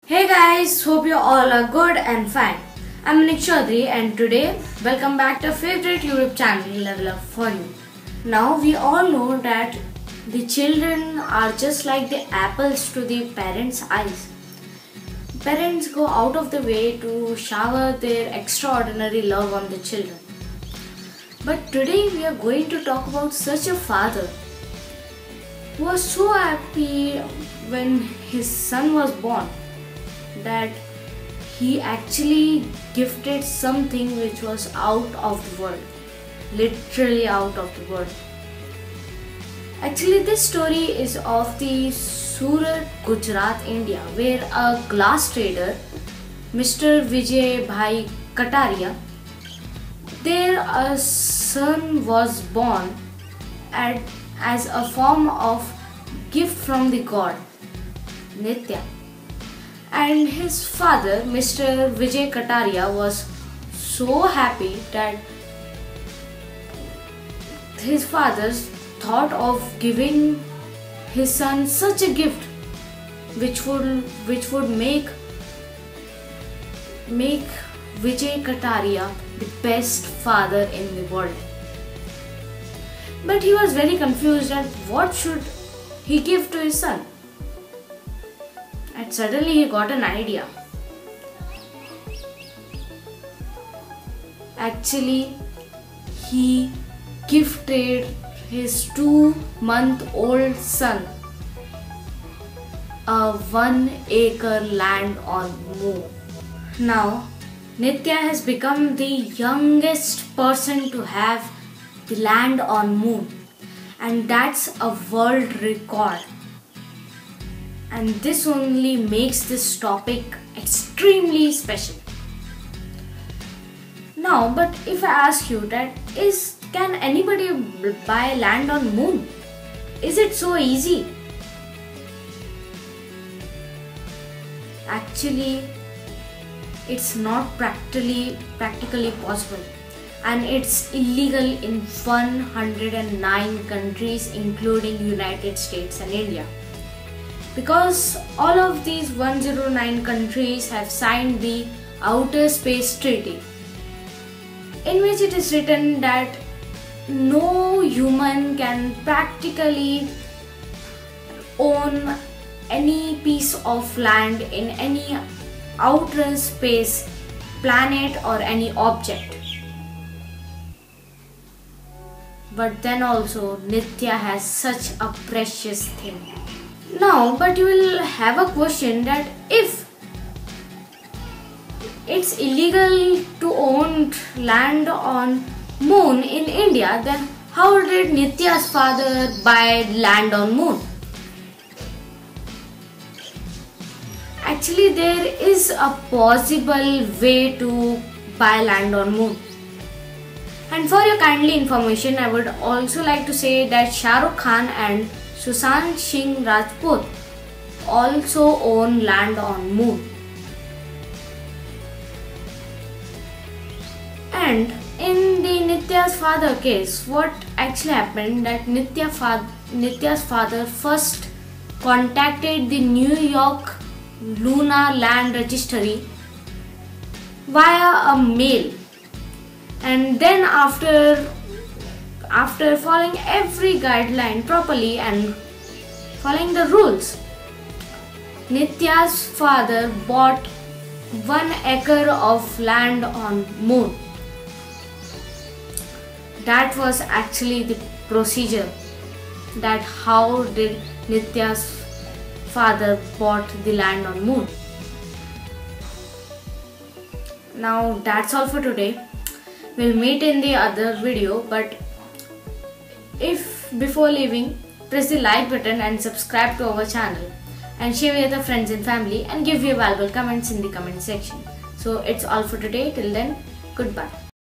Hey guys, hope you all are good and fine. I'm Nick Chaudhary and today welcome back to favorite YouTube channel Level Up For You. Now we all know that the children are just like the apples to the parents' eyes. Parents go out of the way to shower their extraordinary love on the children. But today we are going to talk about such a father who was so happy when his son was born that he actually gifted something which was out of the world, literally out of the world. Actually, this story is of the Surat, Gujarat, India, where a glass trader, Mr. Vijay Bhai Kataria, there a son was born as a form of gift from the god Nitya. And his father, Mr. Vijay Kataria, was so happy that his father thought of giving his son such a gift which would make Vijay Kataria the best father in the world. But he was very confused at what should he give to his son. And suddenly he got an idea. Actually, he gifted his 2-month-old son a 1-acre land on moon. Now, Nitya has become the youngest person to have the land on moon, and that's a world record. And this only makes this topic extremely special. Now, but if I ask you that can anybody buy land on moon? Is it so easy? Actually, it's not practically possible, and it's illegal in 109 countries including United States and India. Because all of these 109 countries have signed the Outer Space Treaty, in which it is written that no human can practically own any piece of land in any outer space, planet or any object. But then also Nitya has such a precious thing. Now, but you will have a question that if it's illegal to own land on moon in India, then how did Nitya's father buy land on moon? Actually, there is a possible way to buy land on moon. And for your kindly information, I would also like to say that Shah Rukh Khan and Sushant Singh Rajput also own land on moon. And in the Nitya's father case, what actually happened that Nitya's father first contacted the New York Lunar Land Registry via a mail, and then after following every guideline properly and following the rules, Nitya's father bought 1 acre of land on moon. That was actually the procedure, that how did Nitya's father bought the land on moon. Now that's all for today. We'll meet in the other video, but if before leaving, press the like button and subscribe to our channel and share with your friends and family and give your valuable comments in the comment section. So it's all for today. Till then, goodbye.